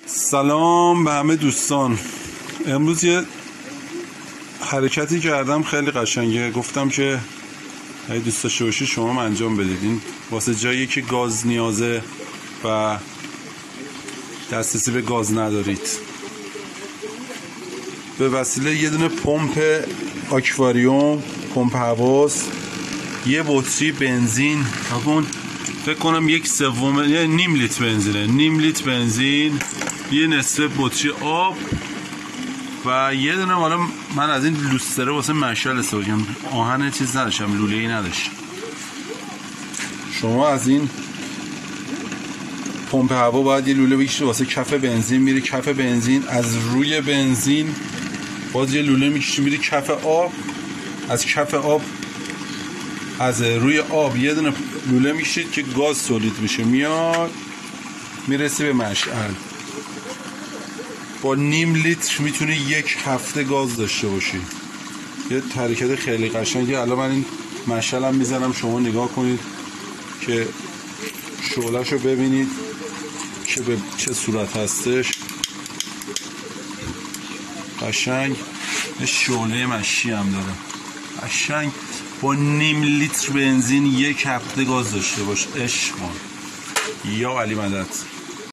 سلام به همه دوستان. امروز یه حرکتی کردم خیلی قشنگه، گفتم که اگه دوست داشته باشید شما هم انجام بدید. این واسه جایی که گاز نیازه و دسترسی به گاز ندارید، به وسیله یه دونه پمپ آکواریوم، پمپ هواست، یه بطری بنزین، فکر کنم 1/3 یعنی نیم لیتر بنزینه، نیم لیتر بنزین، یه نصف بطری آب و یه دونه، حالا من از این لوستره واسه مشعل استفاده کردم، آهن چیز نداشتم، لوله ای نداشتم. شما از این پمپ هوا باید یه لوله بکشید واسه کف بنزین، میری کف بنزین، از روی بنزین باز یه لوله میکشید میری کف آب، از کف آب از روی آب یه دونه لوله میکشید که گاز تولید میشه، میاد میرسی به مشعل. با نیم لیتر میتونی 1 هفته گاز داشته باشی. یه حرکت خیلی قشنگه. الان من این مشعلم میزنم، شما نگاه کنید که شعله‌شو ببینید که به چه صورت هستش. قشنگ شعله مشی هم داره، قشنگ. با نیم لیتر بنزین 1 هفته گاز داشته باش. عشق یا علی مدد.